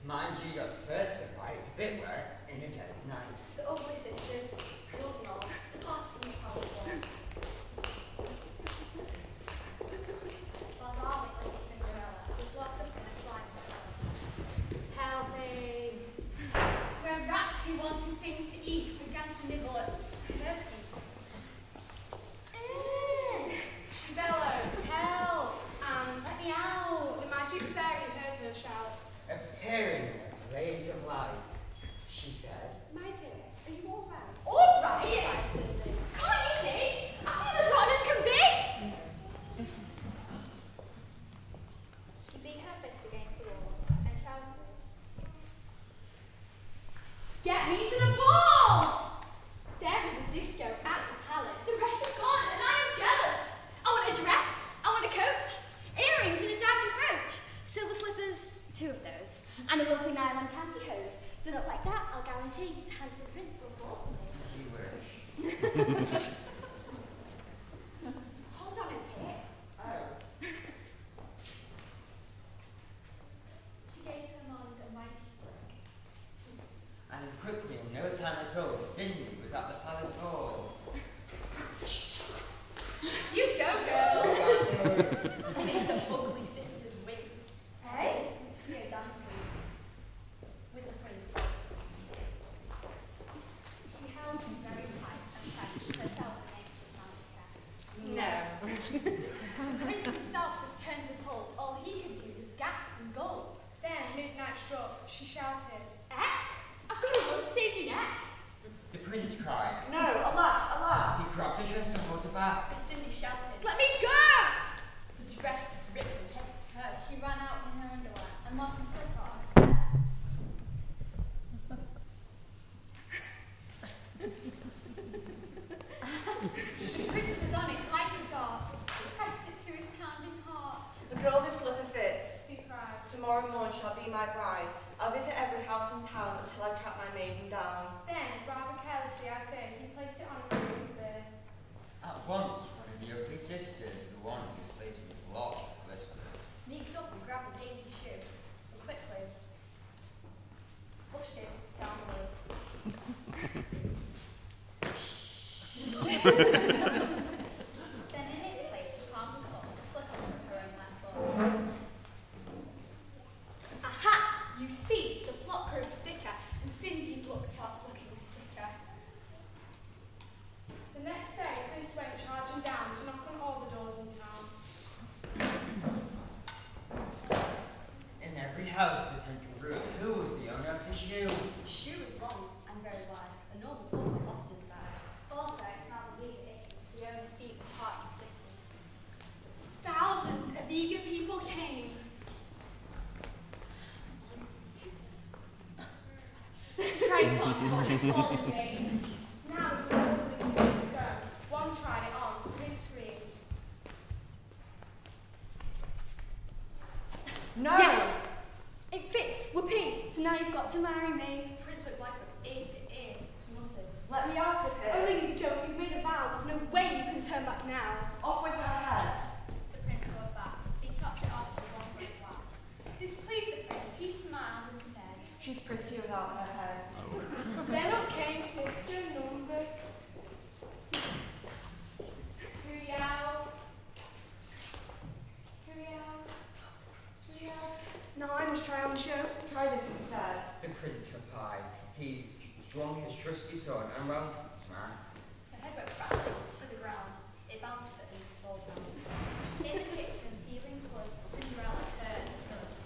Mind you got the first bit right, the bit where in the dead of night. The ugly sisters, yours and all, departed from the palace wall. While Marley, little Cinderella, was locked up in a slime cell. Help me. Where rats who wanted things to eat began to nibble at her feet. She bellowed, help, and let me out. The magic fairy heard her shout. Appearing in a blaze of light, she said, My dear, are you all right? All right. Cried Cindy. Can't you see? I feel as rotten as can be. She beat her fist against the wall and shouted, Get me to the ball! There is a disco at the palace. The rest have gone and I am jealous. I want a dress, I want a coach, earrings and a diamond brooch, silver slippers, 2 of those, and a lovely nylon pantyhose. Done up like that, I'll guarantee the handsome prince will fall to me. you wish. hold on his hip. She gave her mind a mighty flick. And quickly, in no time at all, Cindy was at the palace ball. You go, girl. Made the ugly sisters wings. Hey? See her dancing with the prince. She held him very tight and pressed herself against his man's chest. No. The prince himself was turned to pulp. All he could do was gasp and gulp. Then, midnight struck, she shouted, Eck! I've got a run to save your neck. The prince cried. No, alas, alas! He grabbed the dress and hold her back. As Cindy shouted, Let me go! the dress was ripped from head to toe. She ran out in her underwear and lost her slipper on a step. The prince was on it like a dart. He pressed it to his pounding heart. The girl this slipper fits. he cried. Tomorrow morn shall be my bride. I'll visit every house in town until I track my maiden down. Then, rather carelessly, I fear, he placed it on a crimson bier. At once, one of the ugly sisters, the one whose face was blocked, whispered, Sneaked up and grabbed the dainty shoe, and quickly flushed it down the road. Then in its place was palm and cup, a slip-on from her own mantle. Aha! You see, the plot grows thicker, and Cindy's look starts looking sicker. The next day, Prince went charging down to knock on all the doors in town. in every house the tempter grew. Who was the owner of the shoe? The shoe was long and very wide, a normal foot got lost inside. Also, it's now the legal issue. The owner's feet were hot and sticky. Thousands of eager people came. Tried to all in vain. Now, the ugly sisters go. One tried it on, the prince screamed. No! Yes! It fits! Whoopee! So now you've got to marry me. The prince went white from ear to ear. He muttered, Let me out of here. Oh no, you don't. You've made a vow. There's no way you can turn back now. Off with her head. the prince rode back. He chopped it off with one quick whack. This pleased the prince. He smiled and said, She's pretty without her head. Then up came sister number. Who yelled? Who yelled? Who yelled? now I must try on the show. Try this, it says. The prince replied. He swung his trusty sword and well, smack. Her head went crashing to the ground. It bounced but didn't fall down. In the kitchen, feeling blood, Cinderella heard nuts.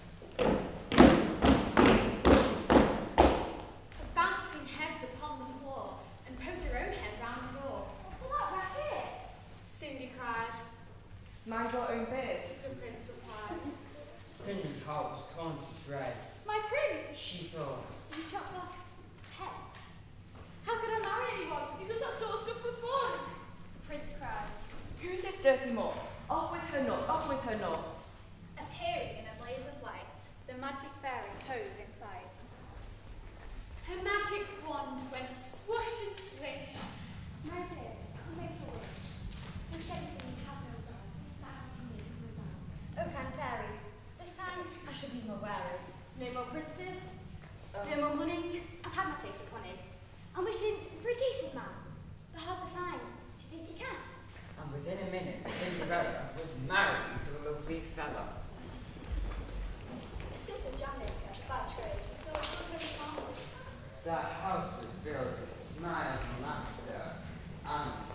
Her bouncing heads upon the floor and poked her own head round the door. What's all that racket? Cindy cried. Mind your own biz. The prince replied. Cindy's heart was torn to shreds. My prince! She thought, You chopped off heads. How could I marry anyone who does that sort of stuff for fun? The prince cried, Who's this dirty mutt? Off with her nut, off with her nut. appearing in a blaze of light. The magic fairy hove in sight. Her magic wand went swoosh and swish. My dear, come make a wish. Wish anything you have no done. That has me, no doubt. Oh, kind fairy, this time I shall be more wary. No more princes. No more money. I've had my taste of honey. I'm wishing for a decent man, but hard to find. Do you think you can? And within a minute, Cinderella was married to a lovely fellow. A simple jam-maker by trade, so it's not very common. The house was filled with smiles and laughter, and